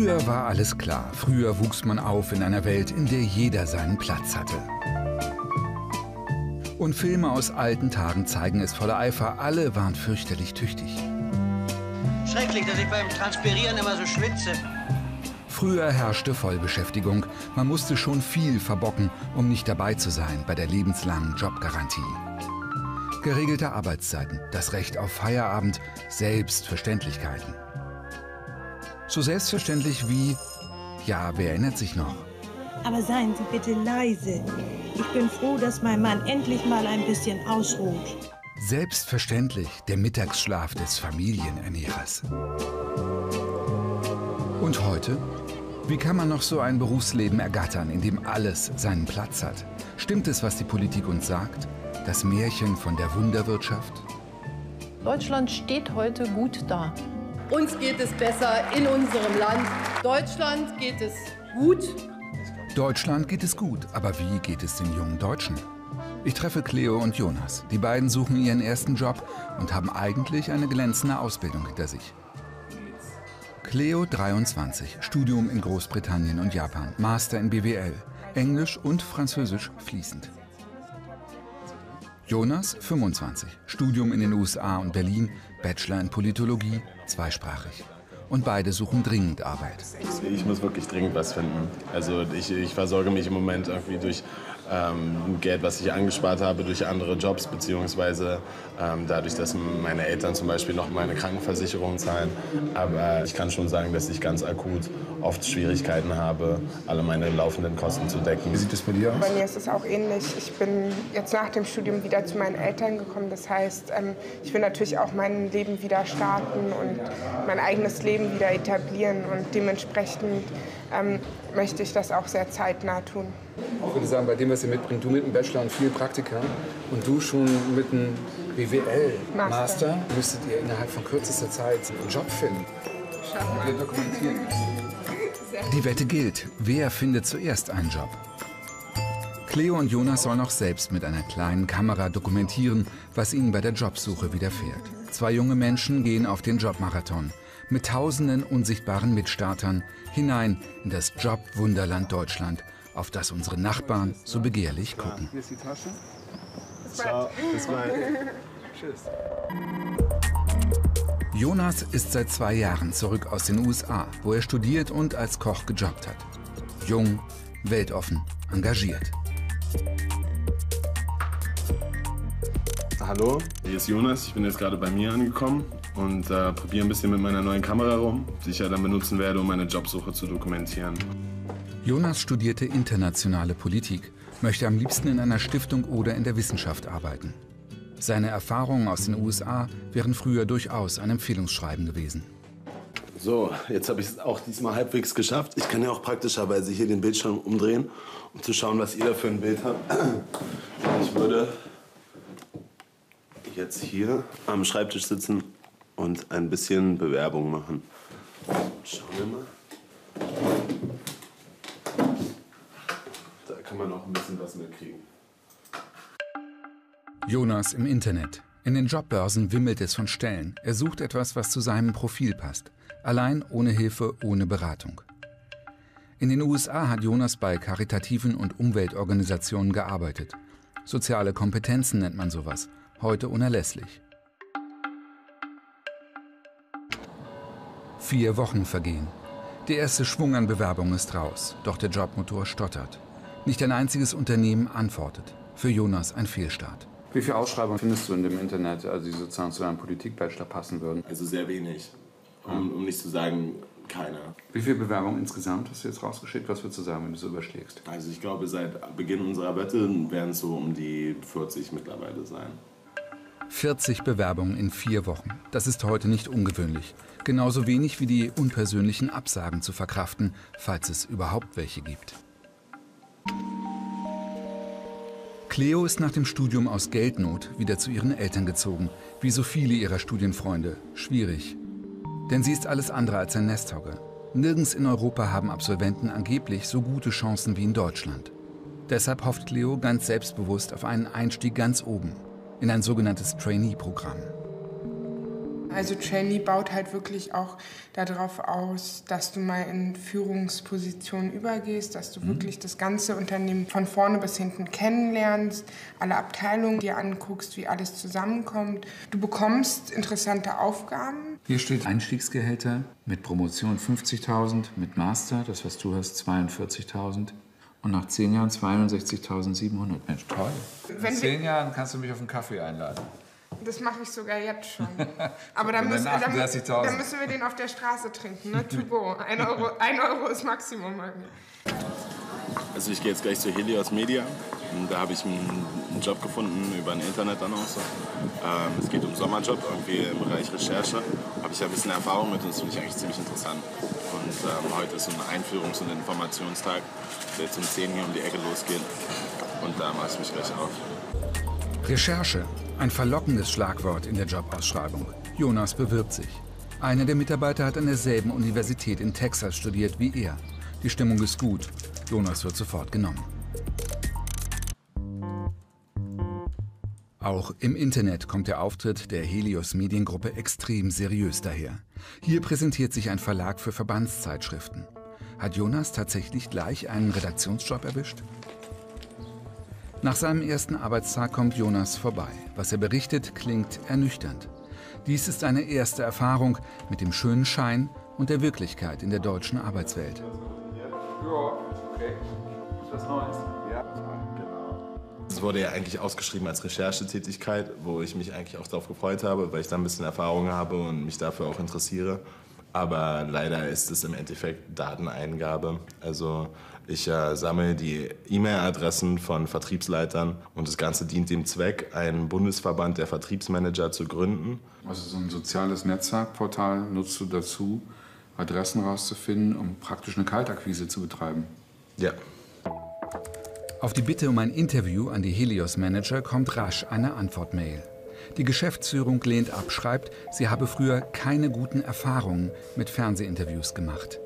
Früher war alles klar. Früher wuchs man auf in einer Welt, in der jeder seinen Platz hatte. Und Filme aus alten Tagen zeigen es voller Eifer. Alle waren fürchterlich tüchtig. Schrecklich, dass ich beim Transpirieren immer so schwitze. Früher herrschte Vollbeschäftigung. Man musste schon viel verbocken, um nicht dabei zu sein bei der lebenslangen Jobgarantie. Geregelte Arbeitszeiten, das Recht auf Feierabend, Selbstverständlichkeiten. So selbstverständlich wie, ja, wer erinnert sich noch? Aber seien Sie bitte leise. Ich bin froh, dass mein Mann endlich mal ein bisschen ausruht. Selbstverständlich der Mittagsschlaf des Familienernährers. Und heute? Wie kann man noch so ein Berufsleben ergattern, in dem alles seinen Platz hat? Stimmt es, was die Politik uns sagt? Das Märchen von der Wunderwirtschaft? Deutschland steht heute gut da. Uns geht es besser in unserem Land. Deutschland geht es gut. Deutschland geht es gut, aber wie geht es den jungen Deutschen? Ich treffe Cleo und Jonas. Die beiden suchen ihren ersten Job und haben eigentlich eine glänzende Ausbildung hinter sich. Cleo 23, Studium in Großbritannien und Japan, Master in BWL, Englisch und Französisch fließend. Jonas 25, Studium in den USA und Berlin, Bachelor in Politologie, zweisprachig. Und beide suchen dringend Arbeit. Ich muss wirklich dringend was finden. Also ich versorge mich im Moment irgendwie durch Geld, was ich angespart habe, durch andere Jobs, beziehungsweise dadurch, dass meine Eltern zum Beispiel noch meine Krankenversicherung zahlen. Aber ich kann schon sagen, dass ich ganz akut oft Schwierigkeiten habe, alle meine laufenden Kosten zu decken. Wie sieht es bei dir aus? Bei mir ist es auch ähnlich. Ich bin jetzt nach dem Studium wieder zu meinen Eltern gekommen. Das heißt, ich will natürlich auch mein Leben wieder starten und mein eigenes Leben wieder etablieren. Und dementsprechend möchte ich das auch sehr zeitnah tun. Ich würde sagen, bei dem, was ihr mitbringt, du mit einem Bachelor und viel Praktika und du schon mit einem BWL-Master, müsstet ihr innerhalb von kürzester Zeit einen Job finden. Wir dokumentieren das. Die Wette gilt. Wer findet zuerst einen Job? Cleo und Jonas sollen auch selbst mit einer kleinen Kamera dokumentieren, was ihnen bei der Jobsuche widerfährt. Zwei junge Menschen gehen auf den Jobmarathon mit tausenden unsichtbaren Mitstartern hinein in das Jobwunderland Deutschland, auf das unsere Nachbarn so begehrlich gucken. Hier ist die Tasche. Ciao, bis bald. Tschüss. Jonas ist seit 2 Jahren zurück aus den USA, wo er studiert und als Koch gejobbt hat. Jung, weltoffen, engagiert. Hallo, hier ist Jonas. Ich bin jetzt gerade bei mir angekommen und probiere ein bisschen mit meiner neuen Kamera rum, die ich ja dann benutzen werde, um meine Jobsuche zu dokumentieren. Jonas studierte internationale Politik, möchte am liebsten in einer Stiftung oder in der Wissenschaft arbeiten. Seine Erfahrungen aus den USA wären früher durchaus ein Empfehlungsschreiben gewesen. So, jetzt habe ich es auch diesmal halbwegs geschafft. Ich kann ja auch praktischerweise hier den Bildschirm umdrehen, um zu schauen, was ihr da für ein Bild habt. Ich würde jetzt hier am Schreibtisch sitzen und ein bisschen Bewerbung machen. Schauen wir mal. Da kann man auch ein bisschen was mitkriegen. Jonas im Internet. In den Jobbörsen wimmelt es von Stellen. Er sucht etwas, was zu seinem Profil passt. Allein, ohne Hilfe, ohne Beratung. In den USA hat Jonas bei karitativen und Umweltorganisationen gearbeitet. Soziale Kompetenzen nennt man sowas. Heute unerlässlich. 4 Wochen vergehen. Der erste Schwung an Bewerbungen ist raus. Doch der Jobmotor stottert. Nicht ein einziges Unternehmen antwortet. Für Jonas ein Fehlstart. Wie viele Ausschreibungen findest du in dem Internet, die sozusagen zu deinem Politikbachelor passen würden? Also sehr wenig, um nicht zu sagen, keine. Wie viele Bewerbungen insgesamt hast du jetzt rausgeschickt? Was würdest du sagen, wenn du so überschlägst? Also ich glaube, seit Beginn unserer Wette werden es so um die 40 mittlerweile sein. 40 Bewerbungen in 4 Wochen. Das ist heute nicht ungewöhnlich. Genauso wenig wie die unpersönlichen Absagen zu verkraften, falls es überhaupt welche gibt. Cleo ist nach dem Studium aus Geldnot wieder zu ihren Eltern gezogen. Wie so viele ihrer Studienfreunde. Schwierig. Denn sie ist alles andere als ein Nesthogger. Nirgends in Europa haben Absolventen angeblich so gute Chancen wie in Deutschland. Deshalb hofft Cleo ganz selbstbewusst auf einen Einstieg ganz oben, in ein sogenanntes Trainee-Programm. Also Trainee baut halt wirklich auch darauf aus, dass du mal in Führungspositionen übergehst, dass du wirklich das ganze Unternehmen von vorne bis hinten kennenlernst, alle Abteilungen dir anguckst, wie alles zusammenkommt. Du bekommst interessante Aufgaben. Hier steht Einstiegsgehälter mit Promotion 50.000, mit Master, das was du hast, 42.000. Und nach 10 Jahren 62.700. Mensch, toll. In 10 Jahren kannst du mich auf einen Kaffee einladen. Das mache ich sogar jetzt schon. Aber dann müssen wir den auf der Straße trinken, ne? To go. 1 Euro ist Maximum. Also ich gehe jetzt gleich zu Helios Media. Da habe ich einen Job gefunden über eine Internetannonce. Es geht um Sommerjob, irgendwie im Bereich Recherche. Habe ich ja ein bisschen Erfahrung mit und das finde ich eigentlich ziemlich interessant. Und heute ist so ein Einführungs- und Informationstag, der jetzt um 10 hier um die Ecke losgeht. Und da mache ich mich gleich auf. Recherche, ein verlockendes Schlagwort in der Jobausschreibung. Jonas bewirbt sich. Einer der Mitarbeiter hat an derselben Universität in Texas studiert wie er. Die Stimmung ist gut. Jonas wird sofort genommen. Auch im Internet kommt der Auftritt der Helios Mediengruppe extrem seriös daher. Hier präsentiert sich ein Verlag für Verbandszeitschriften. Hat Jonas tatsächlich gleich einen Redaktionsjob erwischt? Nach seinem ersten Arbeitstag kommt Jonas vorbei. Was er berichtet, klingt ernüchternd. Dies ist eine erste Erfahrung mit dem schönen Schein und der Wirklichkeit in der deutschen Arbeitswelt. Ja, okay. Ist was Neues? Ja. Es wurde ja eigentlich ausgeschrieben als Recherchetätigkeit, wo ich mich eigentlich auch darauf gefreut habe, weil ich da ein bisschen Erfahrung habe und mich dafür auch interessiere. Aber leider ist es im Endeffekt Dateneingabe. Also ich sammle die E-Mail-Adressen von Vertriebsleitern und das Ganze dient dem Zweck, einen Bundesverband der Vertriebsmanager zu gründen. Also so ein soziales Netzwerkportal nutzt du dazu, Adressen rauszufinden, um praktisch eine Kaltakquise zu betreiben? Ja. Auf die Bitte um ein Interview an die Helios-Manager kommt rasch eine Antwortmail. Die Geschäftsführung lehnt ab, schreibt, sie habe früher keine guten Erfahrungen mit Fernsehinterviews gemacht.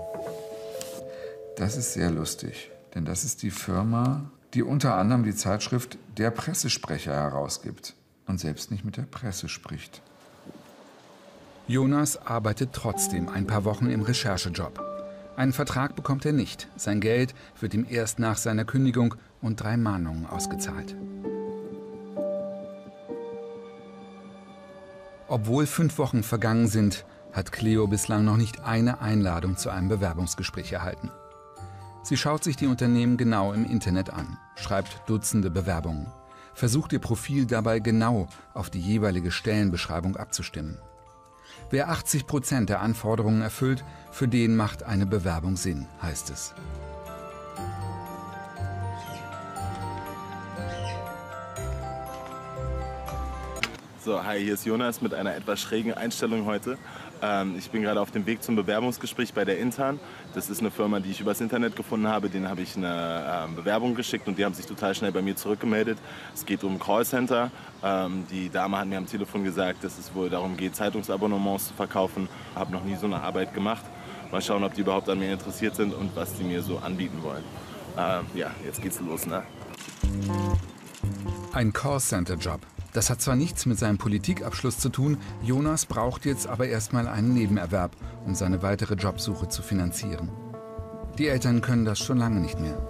Das ist sehr lustig, denn das ist die Firma, die unter anderem die Zeitschrift Der Pressesprecher herausgibt und selbst nicht mit der Presse spricht. Jonas arbeitet trotzdem ein paar Wochen im Recherchejob. Einen Vertrag bekommt er nicht. Sein Geld wird ihm erst nach seiner Kündigung und 3 Mahnungen ausgezahlt. Obwohl 5 Wochen vergangen sind, hat Cleo bislang noch nicht eine Einladung zu einem Bewerbungsgespräch erhalten. Sie schaut sich die Unternehmen genau im Internet an, schreibt Dutzende Bewerbungen, versucht ihr Profil dabei genau auf die jeweilige Stellenbeschreibung abzustimmen. Wer 80% der Anforderungen erfüllt, für den macht eine Bewerbung Sinn, heißt es. So, hi, hier ist Jonas mit einer etwas schrägen Einstellung heute. Ich bin gerade auf dem Weg zum Bewerbungsgespräch bei der Intern. Das ist eine Firma, die ich übers Internet gefunden habe. Denen habe ich eine Bewerbung geschickt und die haben sich total schnell bei mir zurückgemeldet. Es geht um ein Callcenter. Die Dame hat mir am Telefon gesagt, dass es wohl darum geht, Zeitungsabonnements zu verkaufen. Ich habe noch nie so eine Arbeit gemacht. Mal schauen, ob die überhaupt an mir interessiert sind und was die mir so anbieten wollen. Ja, jetzt geht's los, ne? Ein Callcenter-Job. Das hat zwar nichts mit seinem Politikabschluss zu tun, Jonas braucht jetzt aber erstmal einen Nebenerwerb, um seine weitere Jobsuche zu finanzieren. Die Eltern können das schon lange nicht mehr.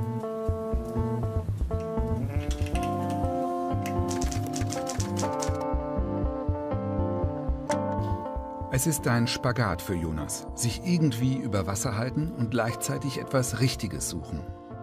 Es ist ein Spagat für Jonas, sich irgendwie über Wasser halten und gleichzeitig etwas Richtiges suchen.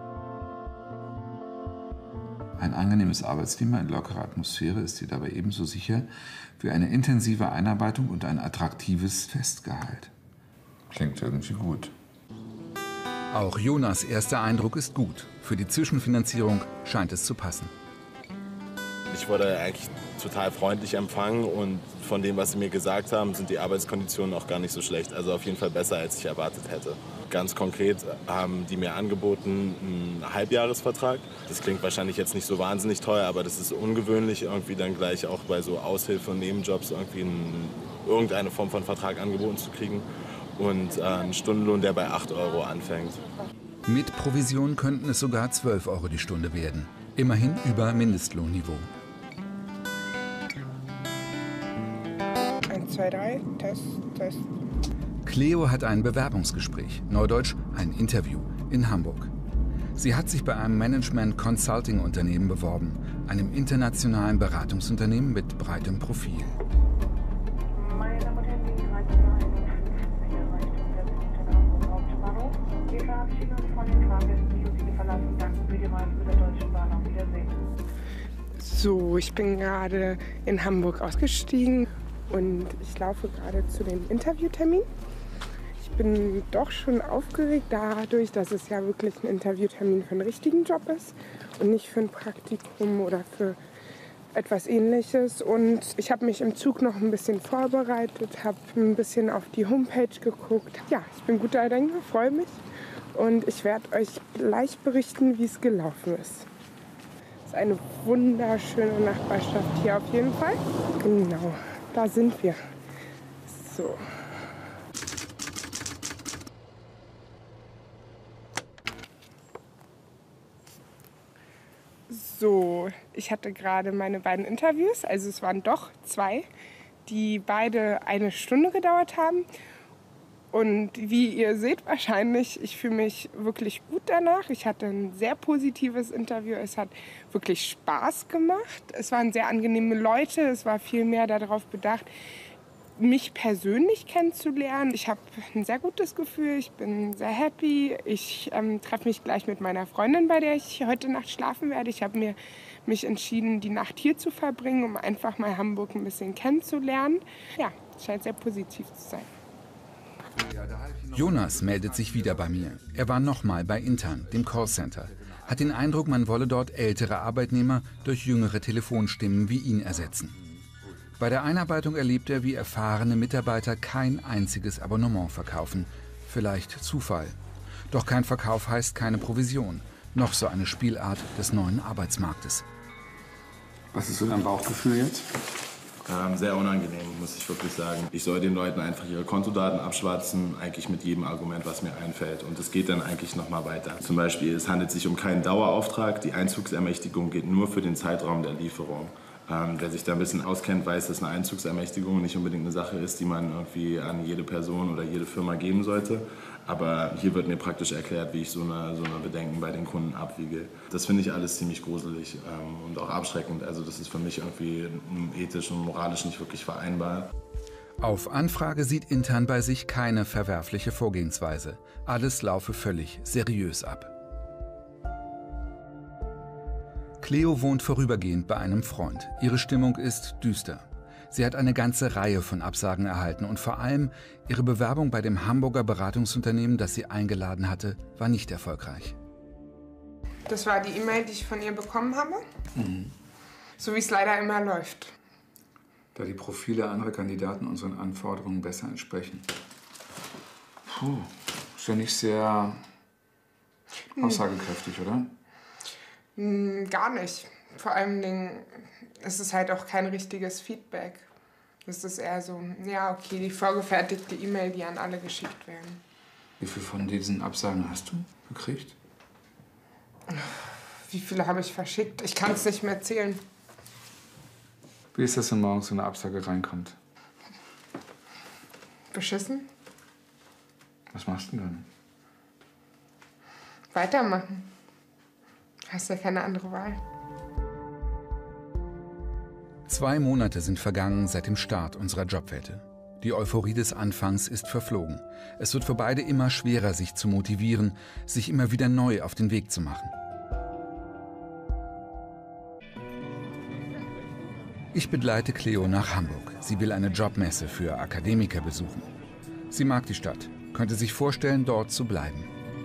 Ein angenehmes Arbeitsklima in lockerer Atmosphäre ist dir dabei ebenso sicher wie eine intensive Einarbeitung und ein attraktives Festgehalt. Klingt irgendwie gut. Auch Jonas' erster Eindruck ist gut. Für die Zwischenfinanzierung scheint es zu passen. Ich wurde eigentlich total freundlich empfangen und von dem, was sie mir gesagt haben, sind die Arbeitskonditionen auch gar nicht so schlecht. Also auf jeden Fall besser, als ich erwartet hätte. Ganz konkret haben die mir angeboten einen Halbjahresvertrag. Das klingt wahrscheinlich jetzt nicht so wahnsinnig teuer, aber das ist ungewöhnlich, irgendwie dann gleich auch bei so Aushilfe- und Nebenjobs irgendwie irgendeine Form von Vertrag angeboten zu kriegen. Und einen Stundenlohn, der bei 8 Euro anfängt. Mit Provision könnten es sogar 12 Euro die Stunde werden. Immerhin über Mindestlohnniveau. Ein 2, 3, Test, Test. Cleo hat ein Bewerbungsgespräch, neudeutsch ein Interview, in Hamburg. Sie hat sich bei einem Management-Consulting-Unternehmen beworben, einem internationalen Beratungsunternehmen mit breitem Profil. Meine Damen und Herren, die 1351 Erreichung der Mitte Hamburg Hauptbahnhof. Wir verabschieden uns von den Fahrgästen, die uns hier verlassen. Danken für die Reise mit der Deutschen Bahn. Auf Wiedersehen. So, ich bin gerade in Hamburg ausgestiegen und ich laufe gerade zu dem Interviewtermin. Ich bin doch schon aufgeregt dadurch, dass es ja wirklich ein Interviewtermin für einen richtigen Job ist und nicht für ein Praktikum oder für etwas Ähnliches. Und ich habe mich im Zug noch ein bisschen vorbereitet, habe ein bisschen auf die Homepage geguckt. Ja, ich bin guter Dinge, freue mich und ich werde euch gleich berichten, wie es gelaufen ist. Es ist eine wunderschöne Nachbarschaft hier auf jeden Fall. Genau, da sind wir. So. So, ich hatte gerade meine beiden Interviews, also es waren doch 2, die beide 1 Stunde gedauert haben. Und wie ihr seht wahrscheinlich, ich fühle mich wirklich gut danach. Ich hatte ein sehr positives Interview, es hat wirklich Spaß gemacht. Es waren sehr angenehme Leute, es war viel mehr darauf bedacht, mich persönlich kennenzulernen. Ich habe ein sehr gutes Gefühl, ich bin sehr happy. Ich treffe mich gleich mit meiner Freundin, bei der ich heute Nacht schlafen werde. Ich habe mich entschieden, die Nacht hier zu verbringen, um einfach mal Hamburg ein bisschen kennenzulernen. Ja, es scheint sehr positiv zu sein. Jonas meldet sich wieder bei mir. Er war nochmal bei Intern, dem Callcenter. Hat den Eindruck, man wolle dort ältere Arbeitnehmer durch jüngere Telefonstimmen wie ihn ersetzen. Bei der Einarbeitung erlebt er, wie erfahrene Mitarbeiter kein einziges Abonnement verkaufen. Vielleicht Zufall. Doch kein Verkauf heißt keine Provision. Noch so eine Spielart des neuen Arbeitsmarktes. Was ist so dein Bauchgefühl jetzt? Sehr unangenehm, muss ich wirklich sagen. Ich soll den Leuten einfach ihre Kontodaten abschwatzen, eigentlich mit jedem Argument, was mir einfällt. Und es geht dann eigentlich noch mal weiter. Zum Beispiel, es handelt sich um keinen Dauerauftrag. Die Einzugsermächtigung gilt nur für den Zeitraum der Lieferung. Wer sich da ein bisschen auskennt, weiß, dass eine Einzugsermächtigung nicht unbedingt eine Sache ist, die man irgendwie an jede Person oder jede Firma geben sollte. Aber hier wird mir praktisch erklärt, wie ich so eine Bedenken bei den Kunden abwiege. Das finde ich alles ziemlich gruselig und auch abschreckend. Also das ist für mich irgendwie ethisch und moralisch nicht wirklich vereinbar. Auf Anfrage sieht Intern bei sich keine verwerfliche Vorgehensweise. Alles laufe völlig seriös ab. Cleo wohnt vorübergehend bei einem Freund. Ihre Stimmung ist düster. Sie hat eine ganze Reihe von Absagen erhalten und vor allem ihre Bewerbung bei dem Hamburger Beratungsunternehmen, das sie eingeladen hatte, war nicht erfolgreich. Das war die E-Mail, die ich von ihr bekommen habe. So wie es leider immer läuft. Da die Profile anderer Kandidaten unseren Anforderungen besser entsprechen. Puh, ist ja nicht sehr aussagekräftig, oder? Gar nicht. Vor allen Dingen ist es halt auch kein richtiges Feedback. Es ist eher so, ja okay, die vorgefertigte E-Mail, die an alle geschickt werden. Wie viele von diesen Absagen hast du gekriegt? Wie viele habe ich verschickt? Ich kann es nicht mehr zählen. Wie ist das, wenn morgens so eine Absage reinkommt? Beschissen? Was machst du denn? Weitermachen. Hast ja keine andere Wahl. 2 Monate sind vergangen seit dem Start unserer Jobwette. Die Euphorie des Anfangs ist verflogen. Es wird für beide immer schwerer, sich zu motivieren, sich immer wieder neu auf den Weg zu machen. Ich begleite Cleo nach Hamburg. Sie will eine Jobmesse für Akademiker besuchen. Sie mag die Stadt, könnte sich vorstellen, dort zu bleiben.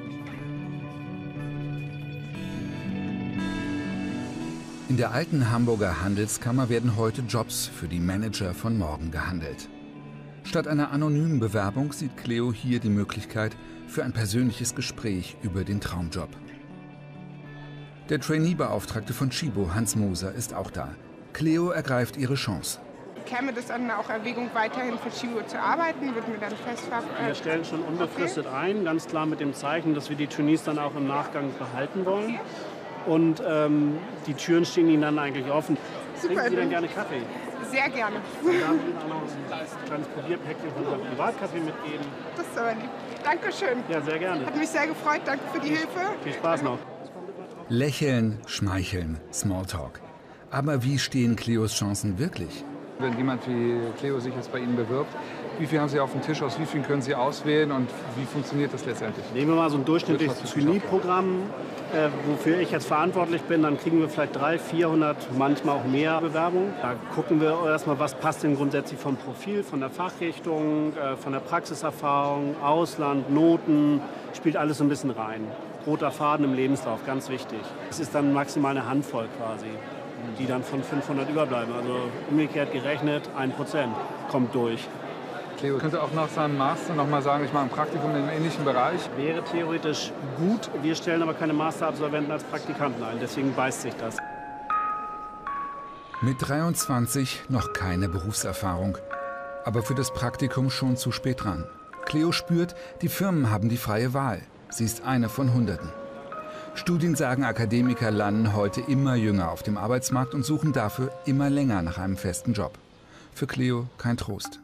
In der alten Hamburger Handelskammer werden heute Jobs für die Manager von morgen gehandelt. Statt einer anonymen Bewerbung sieht Cleo hier die Möglichkeit für ein persönliches Gespräch über den Traumjob. Der Trainee-Beauftragte von Tchibo, Hans Moser, ist auch da. Cleo ergreift ihre Chance. Käme das dann auch Erwägung, weiterhin für Tchibo zu arbeiten? Wird mir dann Wir stellen schon unbefristet ein, ganz klar mit dem Zeichen, dass wir die Trainees dann auch im Nachgang behalten wollen. Und die Türen stehen ihnen dann eigentlich offen. Trinken Sie denn gerne Kaffee? Sehr gerne. Dann darf ich Ihnen auch noch ein kleines Probierpäckchen von unserem Privatkaffee mitgeben. Das ist aber lieb. Dankeschön. Ja, sehr gerne. Hat mich sehr gefreut. Danke für die Hilfe. Viel Spaß noch. Lächeln, schmeicheln, Smalltalk. Aber wie stehen Cleos Chancen wirklich? Wenn jemand wie Cleo sich jetzt bei Ihnen bewirbt, wie viel haben Sie auf dem Tisch, aus wie vielen können Sie auswählen und wie funktioniert das letztendlich? Nehmen wir mal so ein durchschnittliches Trainee-Programm, wofür ich jetzt verantwortlich bin, dann kriegen wir vielleicht 300, 400, manchmal auch mehr Bewerbungen. Da gucken wir erstmal, was passt denn grundsätzlich vom Profil, von der Fachrichtung, von der Praxiserfahrung, Ausland, Noten, spielt alles so ein bisschen rein. Roter Faden im Lebenslauf, ganz wichtig. Es ist dann maximal eine Handvoll quasi, die dann von 500 überbleiben. Also umgekehrt gerechnet, 1% kommt durch. Cleo könnte auch nach seinem Master noch mal sagen, ich mache ein Praktikum in einem ähnlichen Bereich. Wäre theoretisch gut, wir stellen aber keine Masterabsolventen als Praktikanten ein, deswegen beißt sich das. Mit 23 noch keine Berufserfahrung, aber für das Praktikum schon zu spät dran. Cleo spürt, die Firmen haben die freie Wahl. Sie ist eine von Hunderten. Studiensagen Akademiker landen heute immer jünger auf dem Arbeitsmarkt und suchen dafür immer länger nach einem festen Job. Für Cleo kein Trost.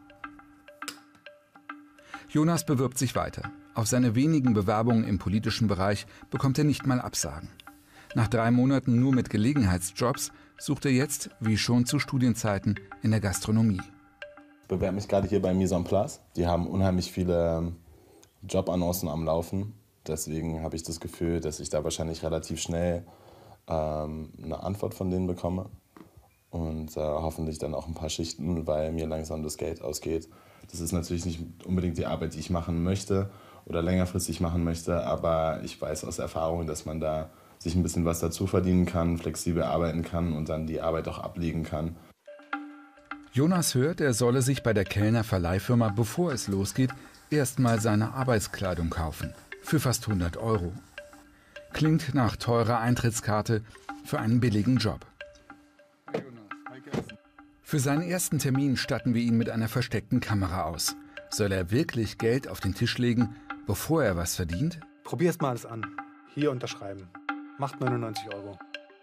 Jonas bewirbt sich weiter. Auf seine wenigen Bewerbungen im politischen Bereich bekommt er nicht mal Absagen. Nach 3 Monaten nur mit Gelegenheitsjobs sucht er jetzt, wie schon zu Studienzeiten, in der Gastronomie. Ich bewerbe mich gerade hier bei Mise en Place. Die haben unheimlich viele Jobannoncen am Laufen. Deswegen habe ich das Gefühl, dass ich da wahrscheinlich relativ schnell eine Antwort von denen bekomme. Und hoffentlich dann auch ein paar Schichten, weil mir langsam das Geld ausgeht. Das ist natürlich nicht unbedingt die Arbeit, die ich machen möchte oder längerfristig machen möchte. Aber ich weiß aus Erfahrung, dass man da sich ein bisschen was dazu verdienen kann, flexibel arbeiten kann und dann die Arbeit auch ablegen kann. Jonas hört, er solle sich bei der Kellner Verleihfirma, bevor es losgeht, erstmal seine Arbeitskleidung kaufen. Für fast 100 €. Klingt nach teurer Eintrittskarte für einen billigen Job. Für seinen ersten Termin statten wir ihn mit einer versteckten Kamera aus. Soll er wirklich Geld auf den Tisch legen, bevor er was verdient? Probier es mal alles an. Hier unterschreiben. Macht 99 €.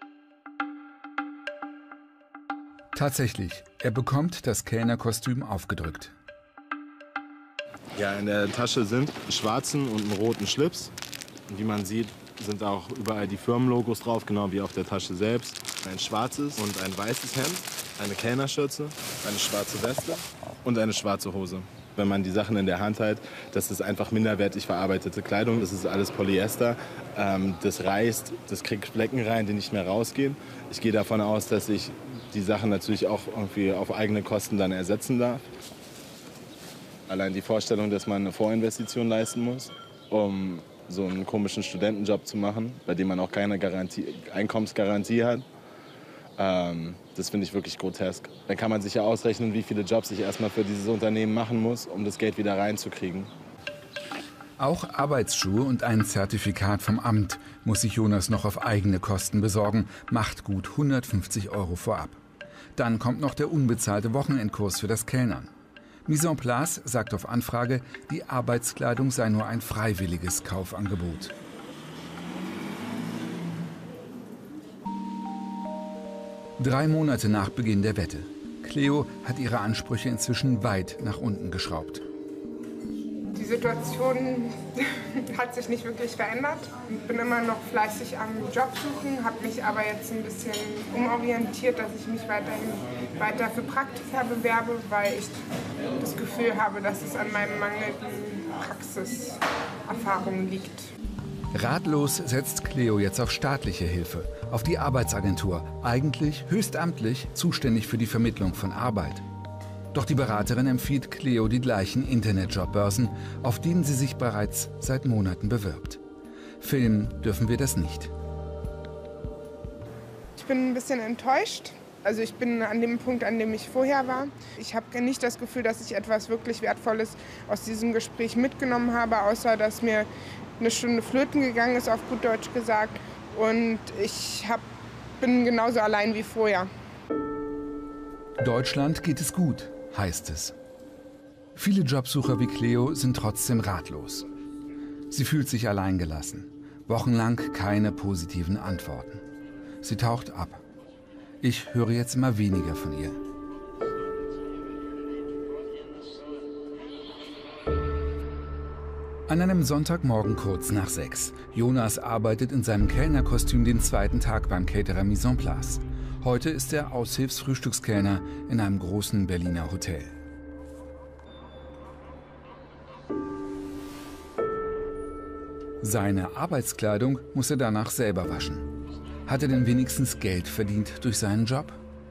Tatsächlich, er bekommt das Kellnerkostüm aufgedrückt. Ja, in der Tasche sind einen schwarzen und einen roten Schlips. Und wie man sieht, sind auch überall die Firmenlogos drauf, genau wie auf der Tasche selbst. Ein schwarzes und ein weißes Hemd, eine Kellnerschürze, eine schwarze Weste und eine schwarze Hose. Wenn man die Sachen in der Hand hält, das ist einfach minderwertig verarbeitete Kleidung. Das ist alles Polyester. Das reißt, das kriegt Flecken rein, die nicht mehr rausgehen. Ich gehe davon aus, dass ich die Sachen natürlich auch irgendwie auf eigene Kosten dann ersetzen darf. Allein die Vorstellung, dass man eine Vorinvestition leisten muss, um so einen komischen Studentenjob zu machen, bei dem man auch keine Einkommensgarantie hat, das finde ich wirklich grotesk. Dann kann man sich ja ausrechnen, wie viele Jobs ich erstmal für dieses Unternehmen machen muss, um das Geld wieder reinzukriegen. Auch Arbeitsschuhe und ein Zertifikat vom Amt muss sich Jonas noch auf eigene Kosten besorgen, macht gut 150 € vorab. Dann kommt noch der unbezahlte Wochenendkurs für das Kellnern. Mise en Place sagt auf Anfrage, die Arbeitskleidung sei nur ein freiwilliges Kaufangebot. Drei Monate nach Beginn der Wette. Cleo hat ihre Ansprüche inzwischen weit nach unten geschraubt. Die Situation hat sich nicht wirklich verändert. Ich bin immer noch fleißig am Job suchen, habe mich aber jetzt ein bisschen umorientiert, dass ich mich weiter für Praktika bewerbe, weil ich das Gefühl habe, dass es an meinem mangelnden Praxiserfahrung liegt. Ratlos setzt Cleo jetzt auf staatliche Hilfe, auf die Arbeitsagentur, eigentlich höchstamtlich zuständig für die Vermittlung von Arbeit. Doch die Beraterin empfiehlt Cleo die gleichen Internetjobbörsen, auf denen sie sich bereits seit Monaten bewirbt. Filmen dürfen wir das nicht. Ich bin ein bisschen enttäuscht. Also ich bin an dem Punkt, an dem ich vorher war. Ich habe nicht das Gefühl, dass ich etwas wirklich Wertvolles aus diesem Gespräch mitgenommen habe, außer dass mir eine Stunde flöten gegangen ist, auf gut Deutsch gesagt. Und ich bin genauso allein wie vorher. Deutschland geht es gut, heißt es. Viele Jobsucher wie Cleo sind trotzdem ratlos. Sie fühlt sich alleingelassen. Wochenlang keine positiven Antworten. Sie taucht ab. Ich höre jetzt immer weniger von ihr. An einem Sonntagmorgen kurz nach 6. Jonas arbeitet in seinem Kellnerkostüm den zweiten Tag beim Caterer Mise en Place. Heute ist er Aushilfsfrühstückskellner in einem großen Berliner Hotel. Seine Arbeitskleidung muss er danach selber waschen. Hat er denn wenigstens Geld verdient durch seinen Job?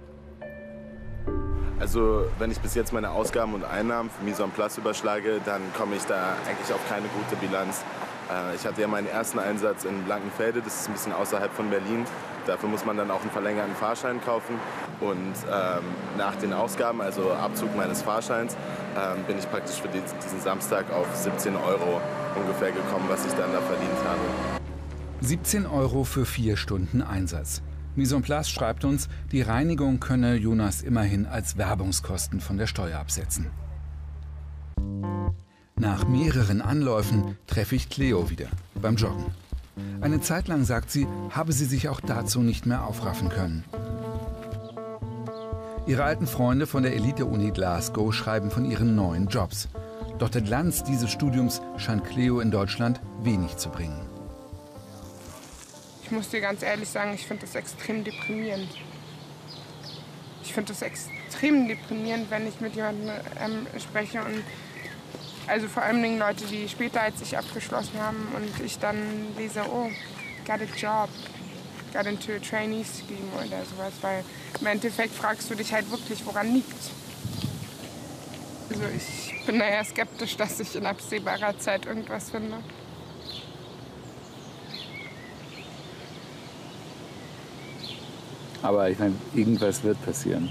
Also wenn ich bis jetzt meine Ausgaben und Einnahmen für Mise en Place überschlage, dann komme ich da eigentlich auf keine gute Bilanz. Ich hatte ja meinen ersten Einsatz in Blankenfelde, das ist ein bisschen außerhalb von Berlin. Dafür muss man dann auch einen verlängerten Fahrschein kaufen. Und nach den Ausgaben, also Abzug meines Fahrscheins, bin ich praktisch für diesen Samstag auf 17 € ungefähr gekommen, was ich dann da verdient habe. 17 € für 4 Stunden Einsatz. Mise en Place schreibt uns, die Reinigung könne Jonas immerhin als Werbungskosten von der Steuer absetzen. Nach mehreren Anläufen treffe ich Cleo wieder beim Joggen. Eine Zeit lang, sagt sie, habe sie sich auch dazu nicht mehr aufraffen können. Ihre alten Freunde von der Elite-Uni Glasgow schreiben von ihren neuen Jobs. Doch der Glanz dieses Studiums scheint Cleo in Deutschland wenig zu bringen. Ich muss dir ganz ehrlich sagen, ich finde das extrem deprimierend. Ich finde das extrem deprimierend, wenn ich mit jemandem spreche und also vor allem Leute, die später als ich abgeschlossen haben und ich dann lese, oh, got a job, got into a trainee scheme oder sowas, weil im Endeffekt fragst du dich halt wirklich, woran liegt's. Also ich bin da eher skeptisch, dass ich in absehbarer Zeit irgendwas finde. Aber ich meine, irgendwas wird passieren.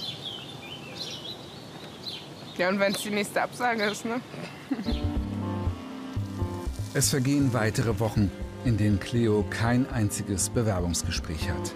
Ja, und wenn es die nächste Absage ist, ne? Es vergehen weitere Wochen, in denen Cleo kein einziges Bewerbungsgespräch hat.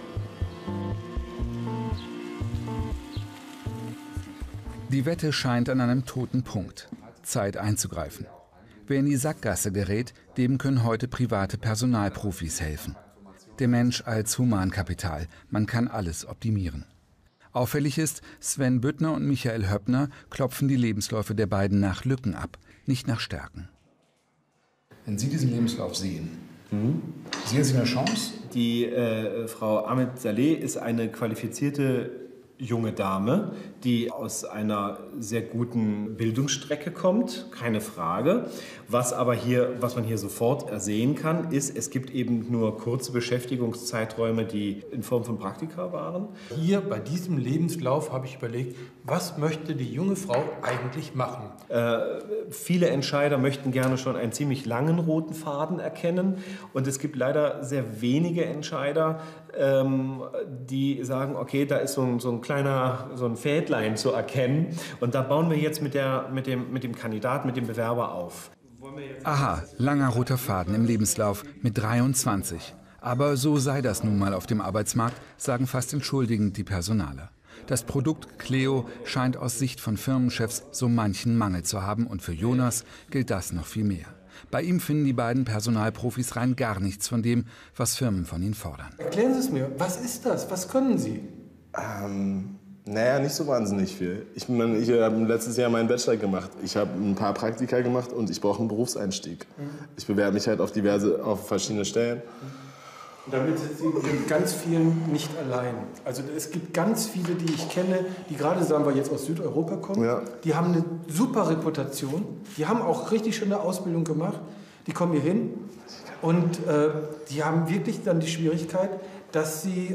Die Wette scheint an einem toten Punkt. Zeit einzugreifen. Wer in die Sackgasse gerät, dem können heute private Personalprofis helfen. Der Mensch als Humankapital. Man kann alles optimieren. Auffällig ist, Sven Büttner und Michael Höppner klopfen die Lebensläufe der beiden nach Lücken ab, nicht nach Stärken. Wenn Sie diesen Lebenslauf sehen, sehen Sie eine Chance? Die Frau Ahmed Saleh ist eine qualifizierte junge Dame, die aus einer sehr guten Bildungsstrecke kommt, keine Frage. Was man hier sofort ersehen kann, ist, es gibt eben nur kurze Beschäftigungszeiträume, die in Form von Praktika waren. Hier bei diesem Lebenslauf habe ich überlegt, was möchte die junge Frau eigentlich machen? Viele Entscheider möchten gerne schon einen ziemlich langen roten Faden erkennen und es gibt leider sehr wenige Entscheider, die sagen, okay, da ist so ein Fädlein zu erkennen und da bauen wir jetzt mit dem Kandidaten, mit dem Bewerber auf. Aha, langer roter Faden im Lebenslauf mit 23. Aber so sei das nun mal auf dem Arbeitsmarkt, sagen fast entschuldigend die Personaler. Das Produkt Cleo scheint aus Sicht von Firmenchefs so manchen Mangel zu haben und für Jonas gilt das noch viel mehr. Bei ihm finden die beiden Personalprofis rein gar nichts von dem, was Firmen von ihnen fordern. Erklären Sie es mir, was ist das? Was können Sie? Naja, nicht so wahnsinnig viel. Ich habe letztes Jahr meinen Bachelor gemacht. Ich habe ein paar Praktika gemacht und ich brauche einen Berufseinstieg. Ich bewerbe mich halt auf verschiedene Stellen. Damit sind Sie mit ganz vielen nicht allein. Also es gibt ganz viele, die ich kenne, die gerade, sagen wir jetzt, aus Südeuropa kommen. Ja. Die haben eine super Reputation. Die haben auch richtig schöne Ausbildung gemacht. Die kommen hier hin und die haben wirklich dann die Schwierigkeit, dass sie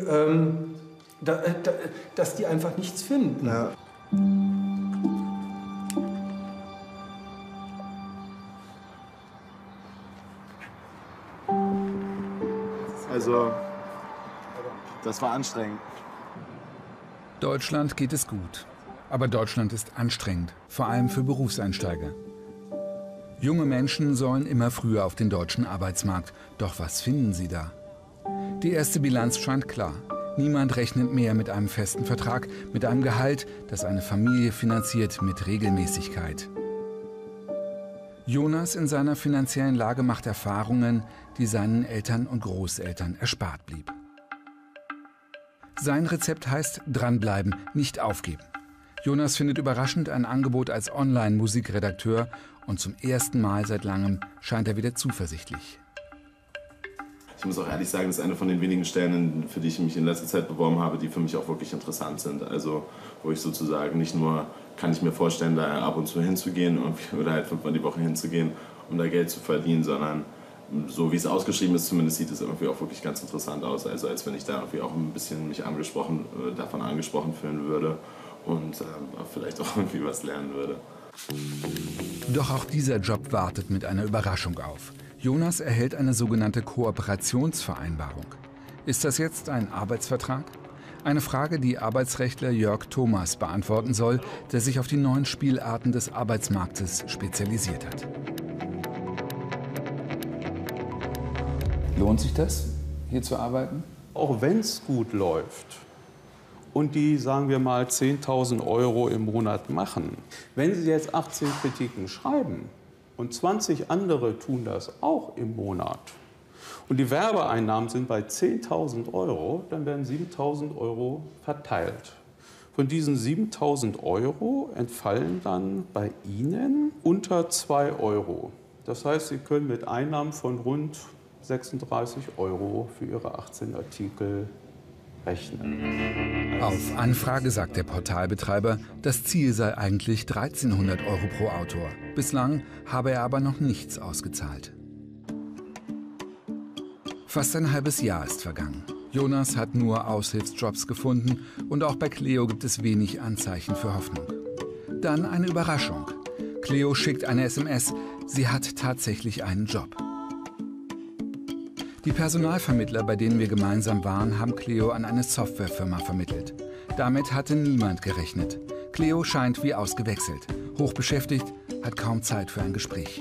dass die einfach nichts finden. Ja. Also, das war anstrengend. Deutschland geht es gut. Aber Deutschland ist anstrengend, vor allem für Berufseinsteiger. Junge Menschen sollen immer früher auf den deutschen Arbeitsmarkt. Doch was finden sie da? Die erste Bilanz scheint klar. Niemand rechnet mehr mit einem festen Vertrag, mit einem Gehalt, das eine Familie finanziert mit Regelmäßigkeit. Jonas in seiner finanziellen Lage macht Erfahrungen, die seinen Eltern und Großeltern erspart blieb. Sein Rezept heißt dranbleiben, nicht aufgeben. Jonas findet überraschend ein Angebot als Online-Musikredakteur und zum ersten Mal seit langem scheint er wieder zuversichtlich. Ich muss auch ehrlich sagen, das ist eine von den wenigen Stellen, für die ich mich in letzter Zeit beworben habe, die für mich auch wirklich interessant sind. Also wo ich sozusagen nicht nur, kann ich mir vorstellen, da ab und zu hinzugehen oder halt 5-mal die Woche hinzugehen, um da Geld zu verdienen, sondern so wie es ausgeschrieben ist, zumindest sieht es irgendwie auch wirklich ganz interessant aus. Also als wenn ich da irgendwie auch ein bisschen mich davon angesprochen fühlen würde und vielleicht auch irgendwie was lernen würde. Doch auch dieser Job wartet mit einer Überraschung auf. Jonas erhält eine sogenannte Kooperationsvereinbarung. Ist das jetzt ein Arbeitsvertrag? Eine Frage, die Arbeitsrechtler Jörg Thomas beantworten soll, der sich auf die neuen Spielarten des Arbeitsmarktes spezialisiert hat. Lohnt sich das, hier zu arbeiten? Auch wenn es gut läuft und die, sagen wir mal, 10.000 € im Monat machen. Wenn Sie jetzt 18 Kritiken schreiben und 20 andere tun das auch im Monat und die Werbeeinnahmen sind bei 10.000 €, dann werden 7.000 € verteilt. Von diesen 7.000 € entfallen dann bei Ihnen unter 2 €. Das heißt, Sie können mit Einnahmen von rund 36 € für Ihre 18 Artikel rechnen. Auf Anfrage sagt der Portalbetreiber, das Ziel sei eigentlich 1.300 € pro Autor. Bislang habe er aber noch nichts ausgezahlt. Fast ein halbes Jahr ist vergangen. Jonas hat nur Aushilfsjobs gefunden und auch bei Cleo gibt es wenig Anzeichen für Hoffnung. Dann eine Überraschung. Cleo schickt eine SMS, sie hat tatsächlich einen Job. Die Personalvermittler, bei denen wir gemeinsam waren, haben Cleo an eine Softwarefirma vermittelt. Damit hatte niemand gerechnet. Cleo scheint wie ausgewechselt. Hochbeschäftigt, hat kaum Zeit für ein Gespräch.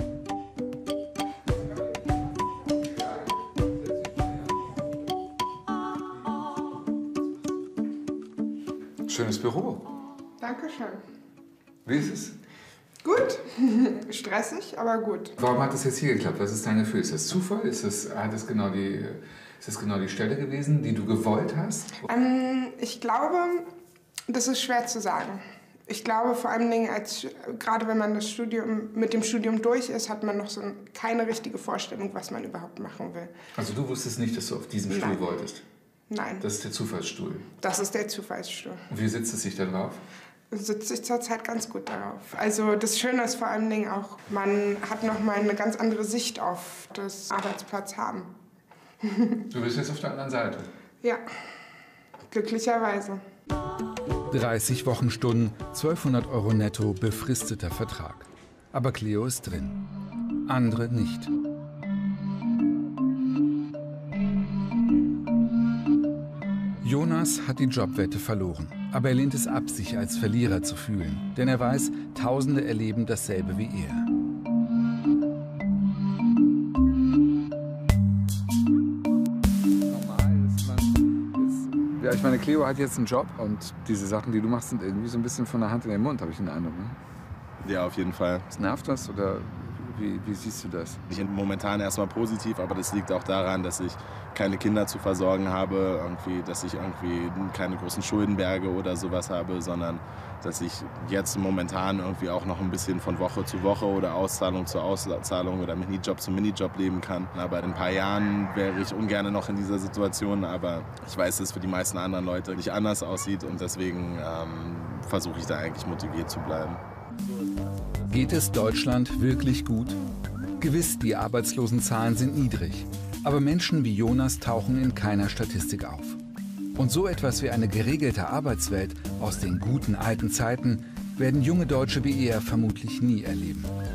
Schönes Büro. Dankeschön. Wie ist es? Gut. Stressig, aber gut. Warum hat das jetzt hier geklappt? Was ist dein Gefühl? Ist das Zufall? Ist das genau die Stelle gewesen, die du gewollt hast? Ich glaube, das ist schwer zu sagen. Ich glaube vor allen Dingen, gerade wenn man mit dem Studium durch ist, hat man noch so keine richtige Vorstellung, was man überhaupt machen will. Also du wusstest nicht, dass du auf diesen Stuhl wolltest? Nein. Das ist der Zufallsstuhl? Das ist der Zufallsstuhl. Und wie sitzt es sich da drauf? Sitze ich zurzeit ganz gut darauf. Also das Schöne ist vor allen Dingen auch, man hat noch mal eine ganz andere Sicht auf das Arbeitsplatz haben. Du bist jetzt auf der anderen Seite? Ja, glücklicherweise. 30 Wochenstunden, 1.200 € netto, befristeter Vertrag. Aber Cleo ist drin, andere nicht. Jonas hat die Jobwette verloren, aber er lehnt es ab, sich als Verlierer zu fühlen. Denn er weiß, Tausende erleben dasselbe wie er. Ja, ich meine, Cleo hat jetzt einen Job und diese Sachen, die du machst, sind irgendwie so ein bisschen von der Hand in den Mund, habe ich den Eindruck. Ne? Ja, auf jeden Fall. Nervt das oder wie siehst du das? Ich bin momentan erstmal positiv, aber das liegt auch daran, dass ich keine Kinder zu versorgen habe, dass ich keine großen Schuldenberge oder sowas habe, sondern dass ich jetzt momentan irgendwie auch noch ein bisschen von Woche zu Woche oder Auszahlung zu Auszahlung oder Minijob zu Minijob leben kann. Aber in ein paar Jahren wäre ich ungern noch in dieser Situation, aber ich weiß, dass es für die meisten anderen Leute nicht anders aussieht und deswegen versuche ich da eigentlich motiviert zu bleiben. Geht es Deutschland wirklich gut? Gewiss, die Arbeitslosenzahlen sind niedrig. Aber Menschen wie Jonas tauchen in keiner Statistik auf. Und so etwas wie eine geregelte Arbeitswelt aus den guten alten Zeiten werden junge Deutsche wie er vermutlich nie erleben.